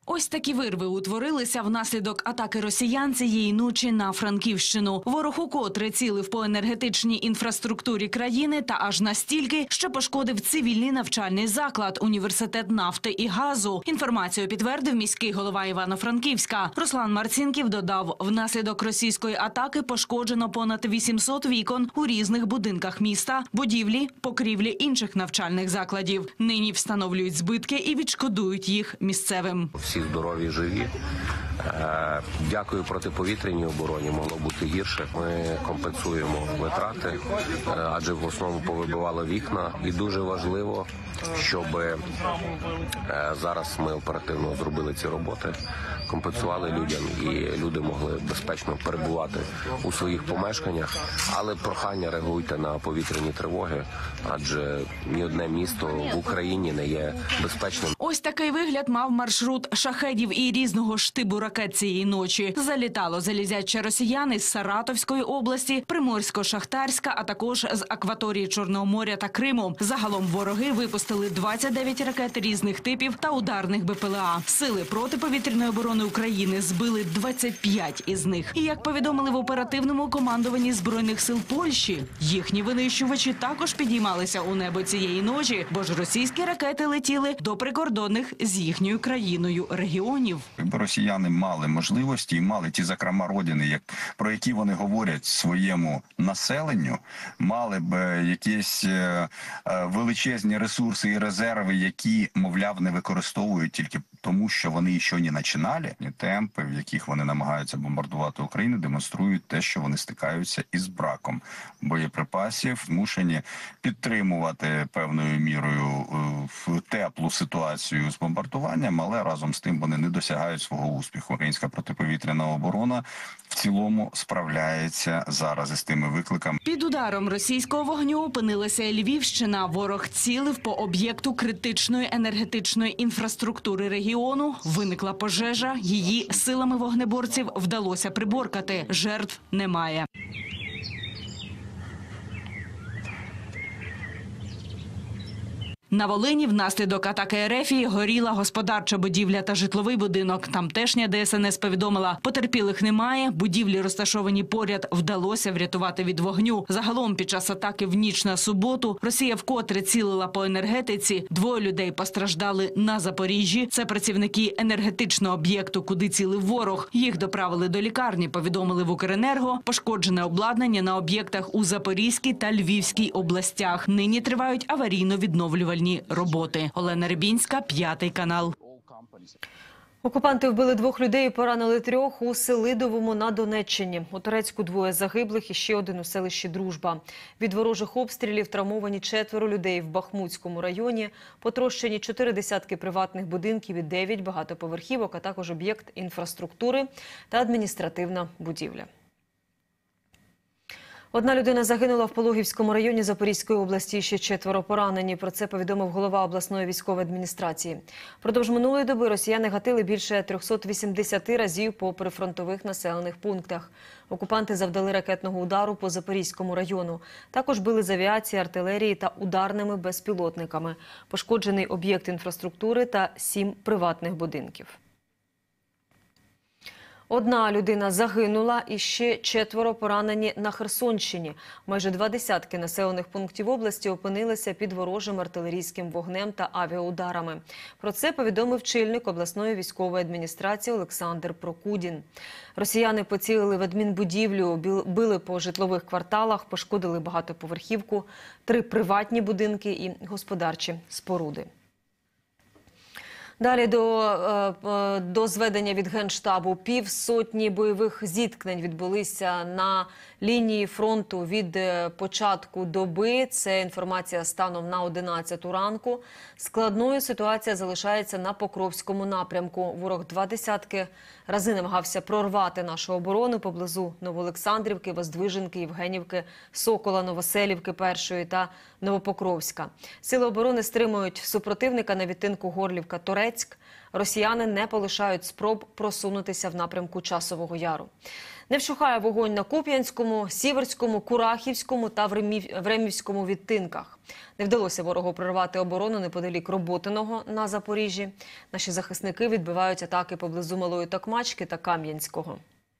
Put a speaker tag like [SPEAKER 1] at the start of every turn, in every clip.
[SPEAKER 1] Ось такі вирви утворилися внаслідок атаки росіян цієї ночі на Франківщину. Ворог укотре цілив по енергетичній інфраструктурі країни та аж настільки, що пошкодив цивільний навчальний заклад – університет нафти і газу. Інформацію підтвердив міський голова Івано-Франківська. Руслан Марцінків додав, внаслідок російської атаки пошкоджено понад 800 вікон у різних будинках міста, будівлі, покрівлі інших навчальних закладів. Нині встановлюють збитки і відшкодують їх місцевим.
[SPEAKER 2] Всі здорові, живі. Дякую протиповітряній обороні, могло бути гірше. Ми компенсуємо витрати, адже в основному повибивало вікна. І дуже важливо, щоб зараз ми оперативно зробили ці роботи, компенсували людям і люди могли безпечно перебувати у своїх помешканнях. Але прохання, реагуйте на повітряні тривоги, адже ні одне місто в Україні не є безпечним.
[SPEAKER 1] Ось такий вигляд мав маршрут шахедів і різного штибу ракет цієї ночі. Залітало залізяче росіяни з Саратовської області, Приморсько-Шахтарська, а також з акваторії Чорного моря та Криму. Загалом вороги випустили 29 ракет різних типів та ударних БПЛА. Сили протиповітряної оборони України збили 25 із них. І як повідомили в оперативному командуванні Збройних сил Польщі, їхні винищувачі також підіймалися у небо цієї ночі, бо ж російські ракети летіли до прикордонних з їхньою країною регіонів.
[SPEAKER 3] Якби росіяни мали можливості і мали ті, зокрема, родини, про які вони говорять своєму населенню, мали б якісь величезні ресурси і резерви, які, мовляв, не використовують тільки тому, що вони ще не починали. Темпи, в яких вони намагаються бомбардувати Україну, демонструють те, що вони стикаються із браком боєприпасів, змушені підтримувати певною мірою в теплу ситуацію з бомбардуванням, але разом з тим вони не досягають свого успіху. Українська протиповітряна оборона в цілому справляється зараз із тими викликами.
[SPEAKER 1] Під ударом російського вогню опинилася Львівщина. Ворог цілив по об'єкту критичної енергетичної інфраструктури регіону. Виникла пожежа. Її силами вогнеборців вдалося приборкати. Жертв немає. На Волині внаслідок атаки РФ горіла господарча будівля та житловий будинок. Тамтешня ДСНС повідомила, потерпілих немає, будівлі, розташовані поряд, вдалося врятувати від вогню. Загалом під час атаки в ніч на суботу Росія вкотре цілила по енергетиці. 2 людей постраждали на Запоріжжі. Це працівники енергетичного об'єкту, куди цілив ворог. Їх доправили до лікарні, повідомили в Укренерго. Пошкоджене обладнання на об'єктах у Запорізькій та Львівській областях. Нині тривають аварійно-відновлювальні роботи. Олена Рибінська, 5 канал.
[SPEAKER 4] Окупанти вбили 2 людей і поранили 3 у Селидовому на Донеччині. У Торецьку 2 загиблих і ще 1 у селищі Дружба. Від ворожих обстрілів травмовані 4 людей в Бахмутському районі. Потрощені 4 десятки приватних будинків і 9 багатоповерхівок, а також об'єкт інфраструктури та адміністративна будівля. 1 людина загинула в Пологівському районі Запорізької області, ще 4 поранені. Про це повідомив голова обласної військової адміністрації. Продовж минулої доби росіяни гатили більше 380 разів по прифронтових населених пунктах. Окупанти завдали ракетного удару по Запорізькому району. Також били з авіації, артилерії та ударними безпілотниками. Пошкоджений об'єкт інфраструктури та 7 приватних будинків. 1 людина загинула і ще 4 поранені на Херсонщині. Майже 2 десятки населених пунктів області опинилися під ворожим артилерійським вогнем та авіаударами. Про це повідомив чільник обласної військової адміністрації Олександр Прокудін. Росіяни поцілили в адмінбудівлю, били по житлових кварталах, пошкодили багатоповерхівку, 3 приватні будинки і господарчі споруди. Далі до зведення від Генштабу. 50 бойових зіткнень відбулися на лінії фронту від початку доби. Це інформація станом на 11 ранку. Складною ситуація залишається на Покровському напрямку. Ворог 2 десятки рази намагався прорвати нашу оборону поблизу Новоолександрівки, Воздвиженки, Євгенівки, Сокола, Новоселівки першої та Новопокровська. Сили оборони стримують супротивника на відтинку Горлівка-Торецьк. Росіяни не полишають спроб просунутися в напрямку Часового Яру. Не вщухає вогонь на Куп'янському, Сіверському, Курахівському та Времівському відтинках. Не вдалося ворогу прорвати оборону неподалік Роботиного на Запоріжжі. Наші захисники відбивають атаки поблизу Малої Токмачки та Кам'янського.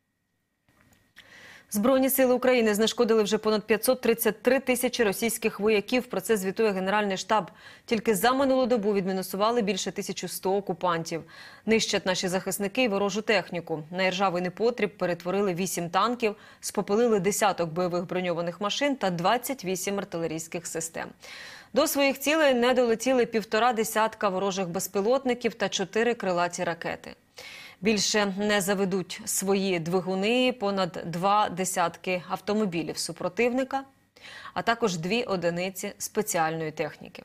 [SPEAKER 4] Збройні сили України знешкодили вже понад 533 тисячі російських вояків. Про це звітує Генеральний штаб. Тільки за минулу добу відмінусували більше 1100 окупантів. Нищать наші захисники й ворожу техніку. На іржавий непотріб перетворили 8 танків, спопилили десяток бойових броньованих машин та 28 артилерійських систем. До своїх цілей не долетіли 1,5 десятка ворожих безпілотників та 4 крилаті ракети. Більше не заведуть свої двигуни понад 2 десятки автомобілів супротивника, а також 2 одиниці спеціальної техніки.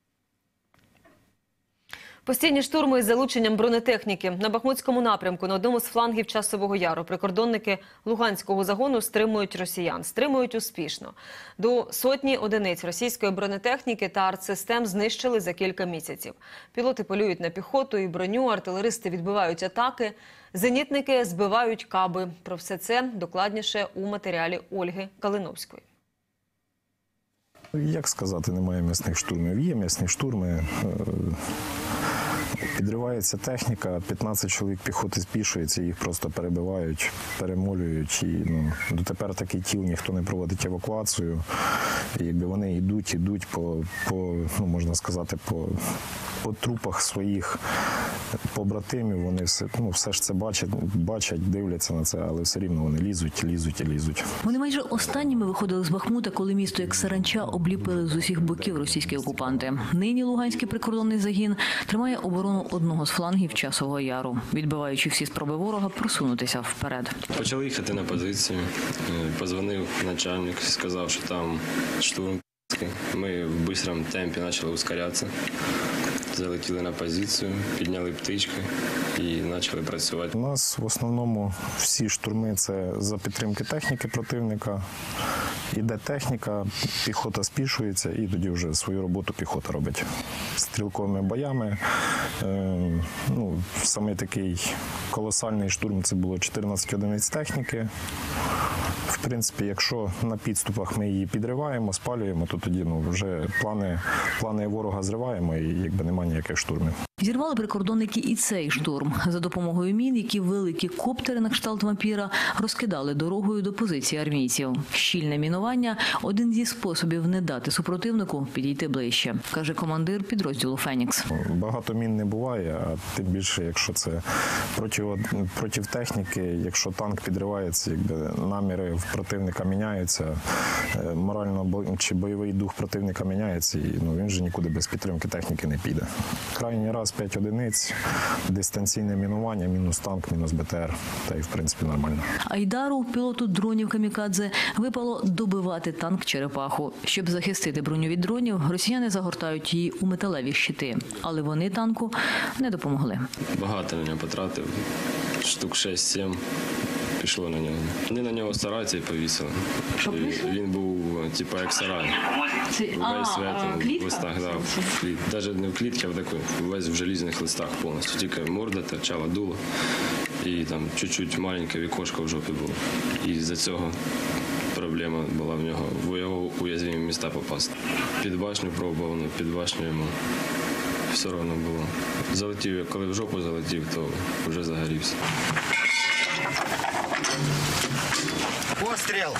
[SPEAKER 4] Постійні штурми із залученням бронетехніки. На Бахмутському напрямку на одному з флангів Часового Яру прикордонники Луганського загону стримують росіян. Стримують успішно. До 100 одиниць російської бронетехніки та артсистем знищили за кілька місяців. Пілоти полюють на піхоту і броню, артилеристи відбивають атаки, зенітники збивають каби. Про все це докладніше у матеріалі Ольги Калиновської.
[SPEAKER 5] Як сказати, немає м'ясних штурмів. Є м'ясні штурми. Підривається техніка, 15 чоловік піхоти спішується, їх просто перебивають, перемолюють. І, дотепер такий тіл ніхто не проводить евакуацію. І, якби вони йдуть можна сказати, по трупах своїх побратимів, вони все ж це бачать, дивляться на це, але все рівно вони лізуть.
[SPEAKER 6] Вони майже останніми виходили з Бахмута, коли місто як саранча обліпили з усіх боків російські окупанти. Нині Луганський прикордонний загін тримає оборону одного з флангів Часового Яру, відбиваючи всі спроби ворога просунутися вперед.
[SPEAKER 7] Почали їхати на позицію, позвонив начальник, сказав, що там штурм. Ми в швидкому темпі почали ускорятися. Залетіли на позицію, підняли птички і почали працювати.
[SPEAKER 5] У нас в основному всі штурми – це за підтримки техніки противника. Іде техніка, піхота спішується і тоді вже свою роботу піхота робить. Стрілковими боями. Саме такий колосальний штурм – це було 14 одиниць техніки. В принципі, якщо на підступах ми її підриваємо, спалюємо, то тоді вже плани ворога зриваємо і якби немає ніяких штурмів.
[SPEAKER 6] Зірвали прикордонники і цей штурм. За допомогою мін, які великі коптери на кшталт вампіра розкидали дорогою до позиції армійців. Щільне мінування – один зі способів не дати супротивнику підійти ближче, каже командир підрозділу «Фенікс».
[SPEAKER 5] Багато мін не буває, а тим більше, якщо це проти техніки, якщо танк підривається, якби наміри в противника міняються, морально чи бойовий дух противника міняється, і він же нікуди без підтримки техніки не піде. Крайній раз 5 одиниць, дистанційне мінування, мінус танк, мінус БТР, та й в принципі нормально.
[SPEAKER 6] Айдару, пілоту дронів «Камікадзе», випало добивати танк «Черепаху». Щоб захистити броню від дронів, росіяни загортають її у металеві щити. Але вони танку не допомогли.
[SPEAKER 7] Багато на нього потратив, штук 6-7 пішло на нього. Вони на нього стараються і повісили. Він був, як сарай. Весь в листах, навіть не в клітці, а весь в желізних листах повністю. Тільки морда торчала, дуло. І там чуть-чуть маленьке вікошко в жопі було. І з-за цього проблема була в нього, в його уязвимі міста попасти. Під башню пробував, під башню йому все одно було. Залетів, коли в жопу залетів, то вже загорівся.
[SPEAKER 8] Постріл!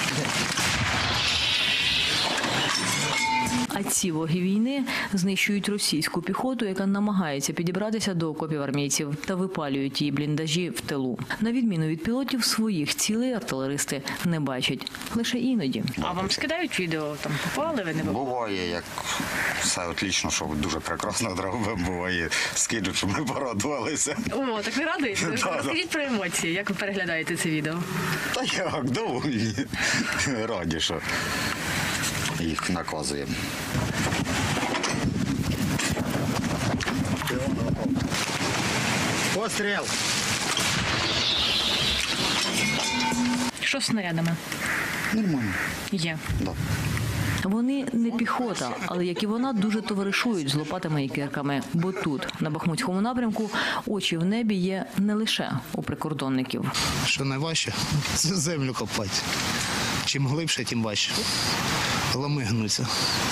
[SPEAKER 6] А ці воги війни знищують російську піхоту, яка намагається підібратися до окопів армійців, та випалюють її бліндажі в тилу. На відміну від пілотів, своїх цілей артилеристи не бачать. Лише іноді.
[SPEAKER 9] А вам скидають відео, там попали ви, не попали?
[SPEAKER 8] Буває, як все отлично, що дуже прекрасно робимо, буває, скидуть, щоб ми порадувалися.
[SPEAKER 9] О, так ви радуєте? Розкажіть про емоції, як ви переглядаєте це відео?
[SPEAKER 8] Та як, доволі раді, що їх наказуємо. Постріл!
[SPEAKER 9] Що з снарядами?
[SPEAKER 8] Нормально.
[SPEAKER 9] Є.
[SPEAKER 8] Да.
[SPEAKER 6] Вони не піхота, але, як і вона, дуже товаришують з лопатами і кирками. Бо тут, на Бахмутському напрямку, очі в небі є не лише у прикордонників.
[SPEAKER 10] Що найважче – це землю копати. Чим глибше, тим важче. Лами гнуться.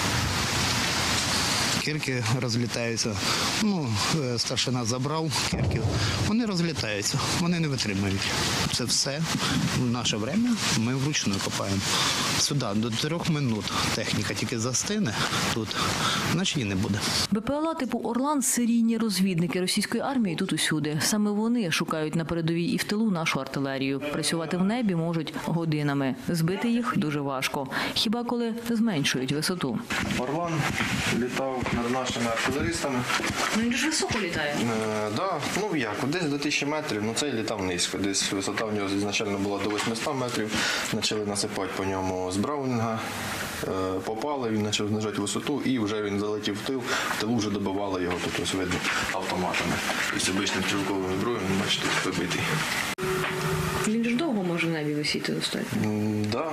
[SPEAKER 10] Кірки розлітаються. Старшина забрав кірки. Вони розлітаються, вони не витримують. Це все в наше время ми вручну копаємо. Сюди до 3 минут техніка тільки застине тут, значить її не буде.
[SPEAKER 6] БПЛА типу «Орлан» – серійні розвідники російської армії тут усюди. Саме вони шукають на передовій і в тилу нашу артилерію. Працювати в небі можуть годинами. Збити їх дуже важко. Хіба коли зменшують висоту.
[SPEAKER 11] «Орлан» літав над нашими артилеристами.
[SPEAKER 9] Він ж високо літає.
[SPEAKER 11] Да, десь до 1000 метрів, цей літав низько. Десь висота в нього ізначально була до 800 метрів. Почали насипати по ньому з Браунінга. Попали, він почав знижати висоту і вже він залетів в тил. В тилу вже добивали його, тут ось видно, автоматами. Із обичним стрілковим зброєю, бачите, вибитий.
[SPEAKER 9] Він ж довго може в небі висіти достатньо.
[SPEAKER 11] Да.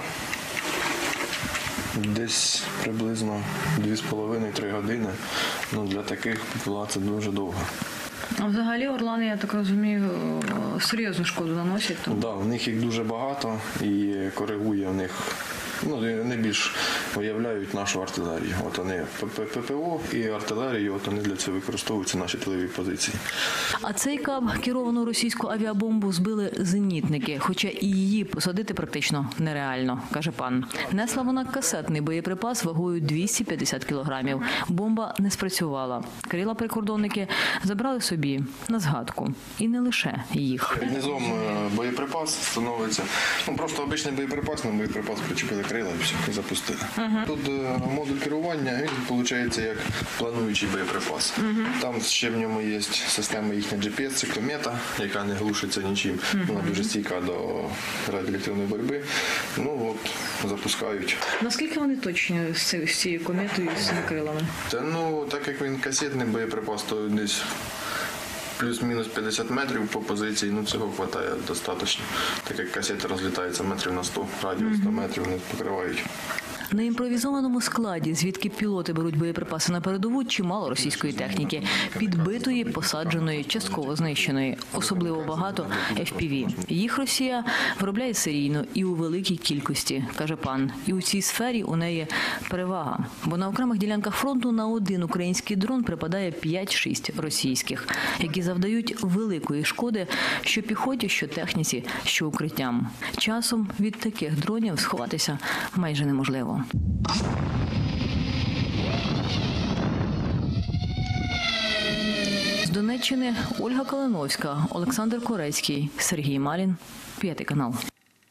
[SPEAKER 11] Десь приблизно 2,5-3 години. Для таких ППЛА це дуже довго.
[SPEAKER 9] А взагалі «Орлани», я так розумію, серйозну шкоду наносять?
[SPEAKER 11] Да, в них їх дуже багато і коригує в них. Вони більш виявляють нашу артилерію. От вони ППО і артилерію, от вони для цього використовуються наші тилові позиції.
[SPEAKER 6] А цей каб керовану російську авіабомбу збили зенітники, хоча і її посадити практично нереально, каже пан. Несла вона касетний боєприпас вагою 250 кілограмів. Бомба не спрацювала. Крила прикордонники забрали собі на згадку. І не лише їх.
[SPEAKER 11] Низом боєприпас становиться. Просто обичний боєприпас, на боєприпас причепили крила і все, і запустили. Тут модуль керування, він виходить як плануючий боєприпас. Там ще в ньому є система їхня GPS, це комета, яка не глушиться нічим. Вона дуже стійка до радіоелектронної боротьби. Запускають.
[SPEAKER 9] Наскільки вони точні з цією кометою і з цими крилами?
[SPEAKER 11] Так як він касетний боєприпас, то десь плюс-мінус 50 метрів по позиції, цього вистачає достатньо. Так як касети розлітаються метрів на 100, радіус 100 метрів вони покривають.
[SPEAKER 6] На імпровізованому складі, звідки пілоти беруть боєприпаси на передову, чимало російської техніки. Підбитої, посадженої, частково знищеної. Особливо багато FPV. Їх Росія виробляє серійно і у великій кількості, каже пан. І у цій сфері у неї перевага. Бо на окремих ділянках фронту на один український дрон припадає 5-6 російських, які завдають великої шкоди що піхоті, що техніці, що укриттям. Часом від таких дронів сховатися майже неможливо. З Донеччини Ольга Калиновська, Олександр Корецький, Сергій Малін, 5 канал.